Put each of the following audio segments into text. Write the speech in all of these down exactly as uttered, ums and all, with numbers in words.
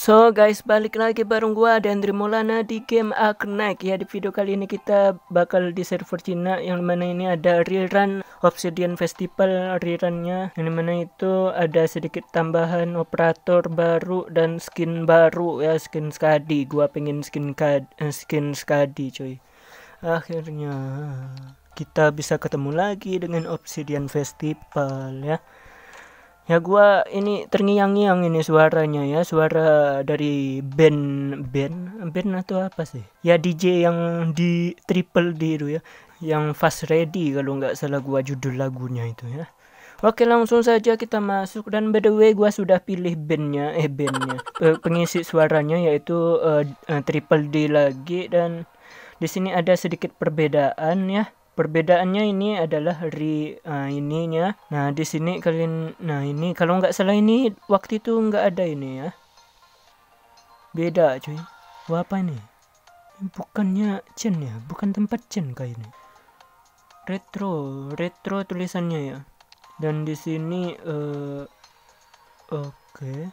So guys, balik lagi bareng gua dan Maulana di game Arknight ya. Di video kali ini kita bakal di server Cina yang mana ini ada rerun Obsidian Festival rerunnya, yang mana itu ada sedikit tambahan operator baru dan skin baru ya, skin Skadi. Gua pengen skin kad, skin Skadi coy. Akhirnya kita bisa ketemu lagi dengan Obsidian Festival ya. Ya gua ini terngiang-ngiang ini suaranya ya, suara dari band band band atau apa sih? Ya D J yang di Triple D itu ya, yang Fast Ready kalau nggak salah gua judul lagunya itu ya. Oke, langsung saja kita masuk, dan by the way gua sudah pilih bandnya eh bandnya pengisi suaranya yaitu uh, uh, Triple D lagi, dan di sini ada sedikit perbedaan ya. Perbedaannya ini adalah re uh, ininya. Nah, di sini kalian, nah ini kalau nggak salah ini waktu itu nggak ada ini ya. Beda cuy. Wah, apa ini? Bukannya Chen ya, bukan tempat Chen kayak ini. Retro, retro tulisannya ya. Dan di sini uh, oke. Okay.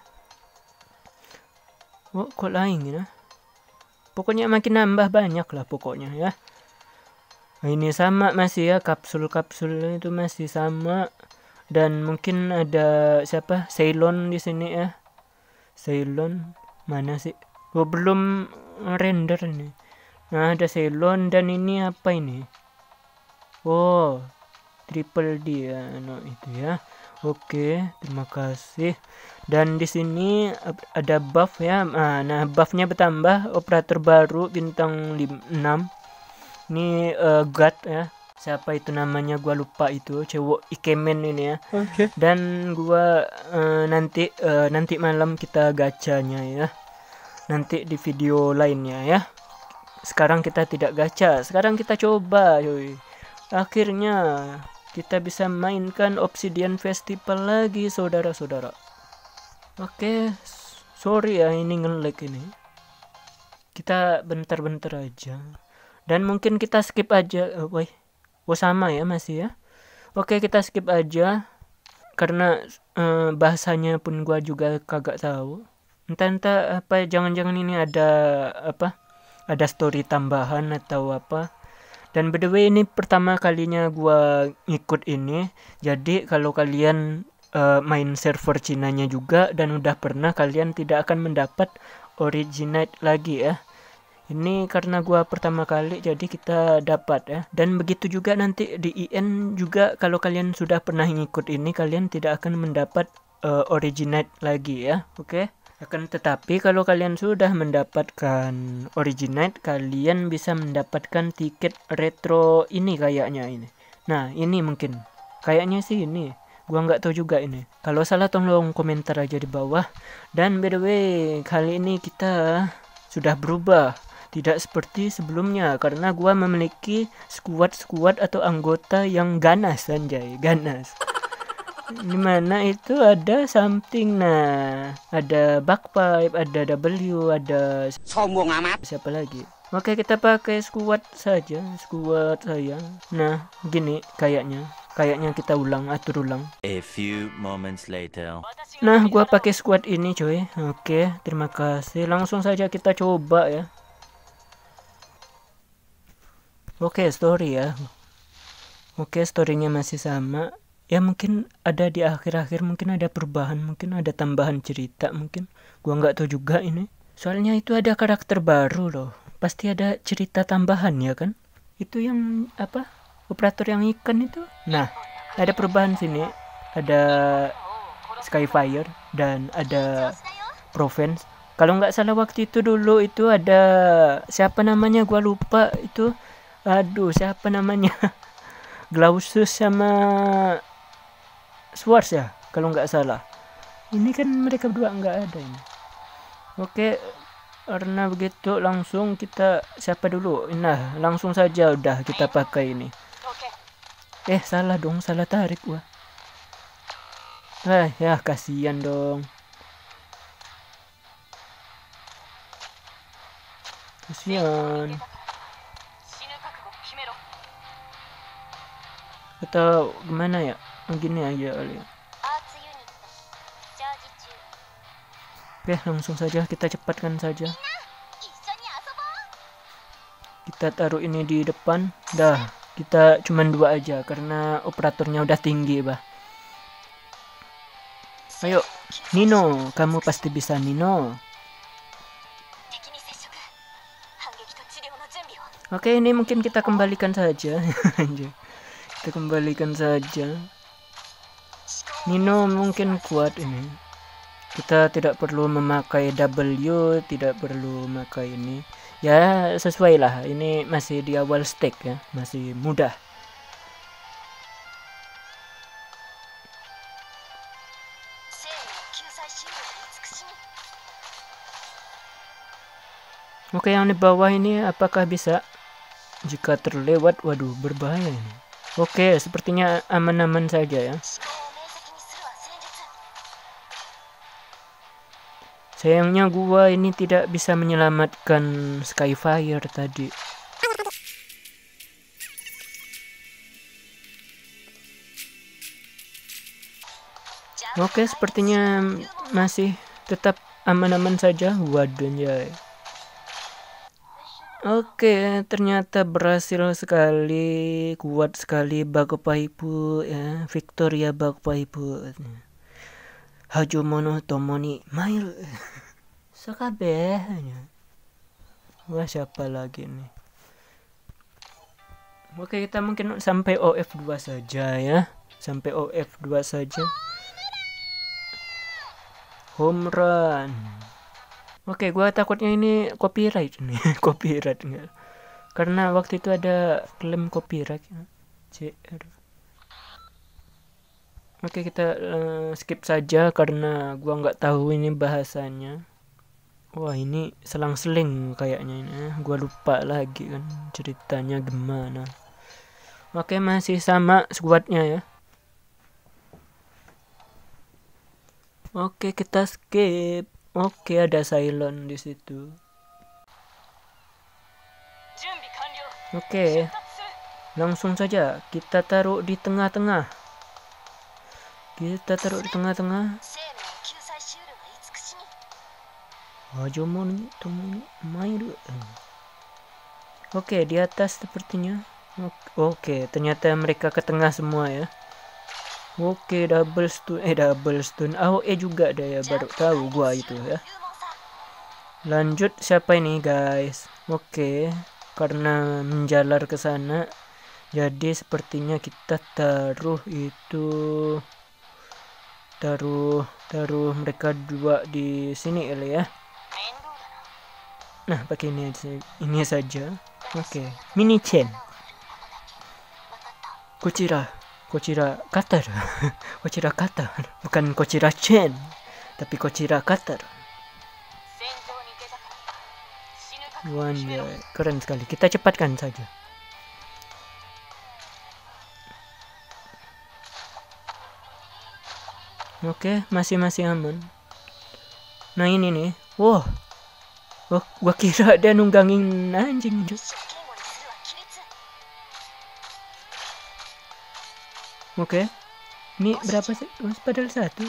Oh, kok lain ya? Pokoknya makin nambah banyak lah pokoknya ya. Nah, ini sama masih ya, kapsul-kapsul itu masih sama, dan mungkin ada siapa Ceylon di sini ya. Ceylon mana sih? Oh, belum render nih. Nah, ada Ceylon, dan ini apa ini? Oh, Triple D ya, no, itu ya. Oke, terima kasih. Dan di sini ada buff ya. Nah, buffnya bertambah, operator baru bintang enam. Ini uh, God ya, siapa itu namanya gua lupa, itu cewek ikemen ini ya. Oke. Okay. Dan gua uh, nanti uh, nanti malam kita gacanya ya, nanti di video lainnya ya. Sekarang kita tidak gacha, sekarang kita coba yoi. Akhirnya kita bisa mainkan Obsidian Festival lagi saudara-saudara. Oke, okay. Sorry ya ini nge-lag ini, kita bentar-bentar aja. Dan mungkin kita skip aja. Oh, woi. Oh, sama ya masih ya. Oke, kita skip aja karena uh, bahasanya pun gua juga kagak tahu. Entah-entah apa, jangan-jangan ini ada apa? Ada story tambahan atau apa. Dan by the way ini pertama kalinya gua ngikut ini. Jadi kalau kalian uh, main server Cinanya juga dan udah pernah, kalian tidak akan mendapat Originate lagi ya. Ini karena gua pertama kali jadi kita dapat ya. Dan begitu juga nanti di I N juga, kalau kalian sudah pernah ngikut ini kalian tidak akan mendapat uh, Originate lagi ya. Oke. Okay? Akan tetapi kalau kalian sudah mendapatkan Originate, kalian bisa mendapatkan tiket retro ini kayaknya ini. Nah, ini mungkin. Kayaknya sih ini. Gua nggak tahu juga ini. Kalau salah tolong komentar aja di bawah. Dan by the way, kali ini kita sudah berubah. Tidak seperti sebelumnya, karena gua memiliki squad-squad atau anggota yang ganas anjay, ganas. Dimana itu ada something, nah ada Backpipe, ada W, ada sombong amat. Siapa lagi? Oke, kita pakai squad saja, squad saya. Nah, gini kayaknya. Kayaknya kita ulang, atur ulang. A few moments later. Nah, gua pakai squad ini coy. Oke, terima kasih. Langsung saja kita coba ya. Oke, okay, story ya. Oke, okay, storynya masih sama. Ya mungkin ada di akhir-akhir, mungkin ada perubahan, mungkin ada tambahan cerita, mungkin. Gua nggak tahu juga ini. Soalnya itu ada karakter baru loh. Pasti ada cerita tambahan ya kan? Itu yang apa? Operator yang ikan itu. Nah, ada perubahan sini. Ada Skyfire dan ada Provence. Kalau nggak salah waktu itu dulu itu ada siapa namanya? Gua lupa itu. Aduh, siapa namanya? Glausus sama Swords ya, kalau nggak salah. Ini kan mereka berdua nggak ada ini. Oke, karena begitu langsung kita siapa dulu? Nah, langsung saja udah kita pakai ini. Eh, salah dong, salah tarik gua. Eh, ya kasihan dong. Kasihan. Atau gimana ya? Gini aja kali. Oke, langsung saja kita cepatkan saja. Kita taruh ini di depan. Dah, kita cuman dua aja karena operatornya udah tinggi, bah. Ayo, Nino, kamu pasti bisa, Nino. Oke, ini mungkin kita kembalikan saja. Kita kembalikan saja. Nino mungkin kuat ini. Kita tidak perlu memakai W, tidak perlu memakai ini. Ya, sesuai lah. Ini masih di awal stake ya, masih mudah. Oke, yang di bawah ini apakah bisa? Jika terlewat, waduh, berbahaya ini. Oke, sepertinya aman-aman saja ya. Sayangnya gua ini tidak bisa menyelamatkan Skyfire tadi. Oke, sepertinya masih tetap aman-aman saja. Waduh, ya. Oke, ternyata berhasil sekali, kuat sekali Bagopaipu ya, Victoria Bagopaipu. Hajumono Tomoni Mail. Sakabe. Wah, siapa lagi nih? Oke, kita mungkin sampai O F dua saja ya. Sampai O F dua saja. Home run. Oke, gua takutnya ini copyright nih. Copyright enggak? Karena waktu itu ada klaim copyright. C R. Oke, kita uh, skip saja karena gua nggak tahu ini bahasanya. Wah, ini selang-seling kayaknya ini. Gua lupa lagi kan ceritanya gimana. Oke, masih sama squadnya ya. Oke, kita skip. Oke, ada Cylon di situ. Oke, langsung saja kita taruh di tengah-tengah. Kita taruh di tengah-tengah. Hajomon Tomoni Mail. Oke, di atas sepertinya. Oke, ternyata mereka ke tengah semua ya. Oke, double stun, eh double stun, A O E juga ada ya, baru tahu gua itu ya. Lanjut, siapa ini guys? Oke, karena menjalar ke sana, jadi sepertinya kita taruh itu, taruh, taruh mereka dua di sini ya. Nah, pakai ini, ini saja. Oke, mini chain. Kucira. Kochira Qatar. Kochira Qatar. Bukan Kochira Chen, tapi Kochira Qatar. One, ya, keren sekali. Kita cepatkan saja. Oke, masih-masih aman. Nah, ini nih. Wow. Oh, gua kira dia nunggangin anjing juga. Oke, ini berapa sih? Mas padahal satu.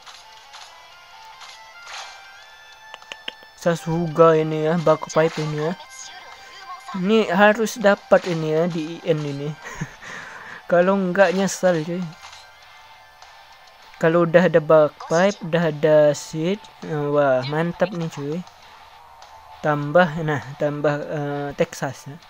Sasuga ini ya, Bagopaipu ini ya. Ini harus dapat ini ya di I N ini. Kalau enggak nyesal cuy. Kalau udah ada Bagopaipu, udah ada Seed, wah mantap nih cuy. Tambah, nah tambah uh, Texas ya.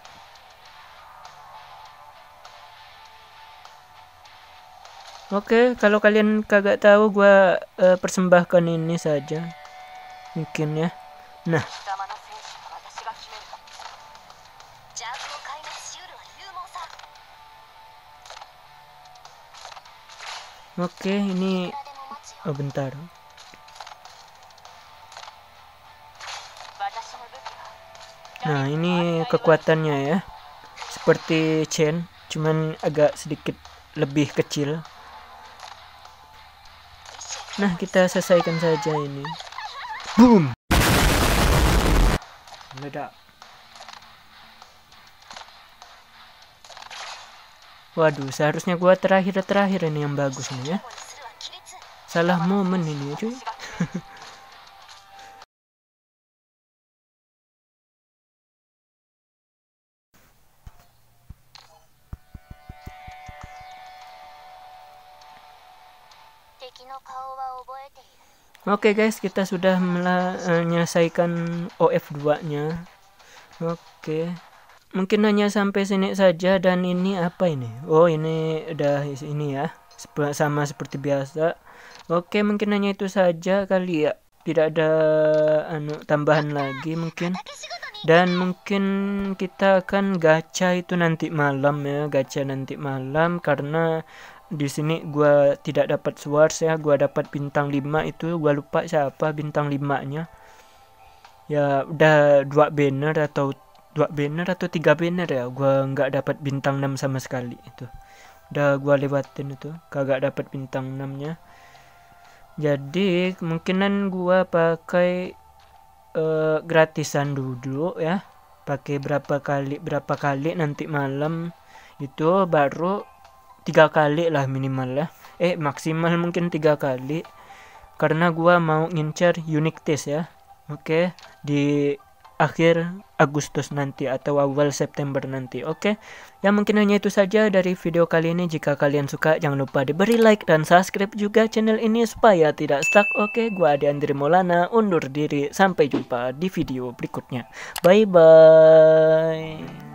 Oke, kalau kalian kagak tahu, gua uh, persembahkan ini saja, mungkin ya. Nah, oke, ini, oh bentar. Nah, ini kekuatannya ya, seperti Chen, cuman agak sedikit lebih kecil. Nah, kita selesaikan saja ini. Boom. Meledak. Waduh, seharusnya gua terakhir-terakhir ini yang bagus nih ya. Salah momen ini cuy. Oke guys, kita sudah menyelesaikan O F dua nya. Oke, mungkin hanya sampai sini saja. Dan ini apa ini? Oh, ini udah ini ya, sama seperti biasa. Oke, mungkin hanya itu saja kali ya, tidak ada anu tambahan lagi mungkin. Dan mungkin kita akan gacha itu nanti malam ya, gacha nanti malam, karena di sini gua tidak dapat swords ya, gua dapat bintang lima itu, gua lupa siapa bintang lima nya ya. Udah dua banner atau dua banner atau tiga banner ya, gua nggak dapat bintang enam sama sekali. Itu udah gua lewatin, itu kagak dapat bintang enam nya. Jadi kemungkinan gua pakai uh, gratisan dulu ya, pakai berapa kali berapa kali nanti malam itu, baru tiga kali lah minimal lah, eh maksimal mungkin tiga kali, karena gua mau ngincar unique test ya. Oke, di akhir Agustus nanti atau awal September nanti. Oke, ya mungkin hanya itu saja dari video kali ini. Jika kalian suka, jangan lupa diberi like dan subscribe juga channel ini supaya tidak stuck. Oke, gua Ade Andri Maulana undur diri, sampai jumpa di video berikutnya. Bye bye.